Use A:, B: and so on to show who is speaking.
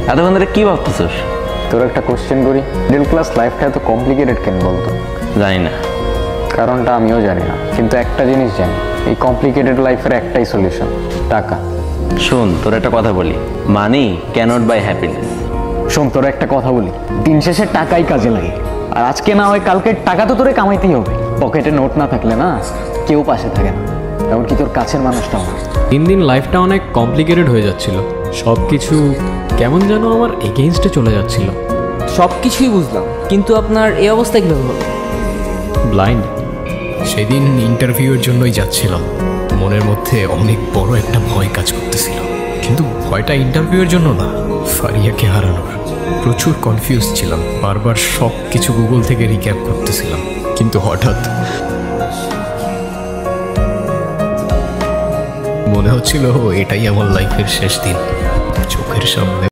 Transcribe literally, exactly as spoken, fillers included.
A: এতক্ষণ ধরে কি ভাবতেছিস?
B: তোর একটা কোশ্চেন করি, মিডল ক্লাস লাইফটা এত কমপ্লিকেটেড কেন বলতো?
A: জানি না,
B: কারণটা আমিও জানি না, কিন্তু একটা জিনিস জানি, এই কমপ্লিকেটেড লাইফের একটাই সলিউশন, টাকা।
A: শোন, তোর একটা কথা বলি, মানি ক্যানট বাই হ্যাপিনেস।
B: শোন, তোর একটা কথা বলি, দিন শেষে টাকাই কাজে লাগে, আর আজকে না হয় কালকে টাকা তো তোরে কামাইতেই হবে। পকেটে নোট না থাকলে না কেউ পাশে থাকে না, এমনকি তোর কাছের মানুষটাও না।
C: দিন দিন লাইফটা অনেক কমপ্লিকেটেড হয়ে যাচ্ছিল, সব কিছু কেমন যেন আমার এগেইনস্টে চলে যাচ্ছিল।
D: সব কিছুই বুঝলাম, কিন্তু আপনার এই অবস্থা কীভাবে হলো?
C: ব্লাইন্ড। সেদিন ইন্টারভিউয়ের জন্যই যাচ্ছিলাম, মনের মধ্যে অনেক বড় একটা ভয় কাজ করতেছিল, কিন্তু ভয়টা ইন্টারভিউয়ের জন্য না, ফারিয়াকে হারানোর। প্রচুর কনফিউজ ছিলাম, বারবার সব কিছু গুগল থেকে রিক্যাপ করতেছিলাম, কিন্তু হঠাৎ মনে হচ্ছিল এটাই আমার লাইফের শেষ দিন। চোখের সামনে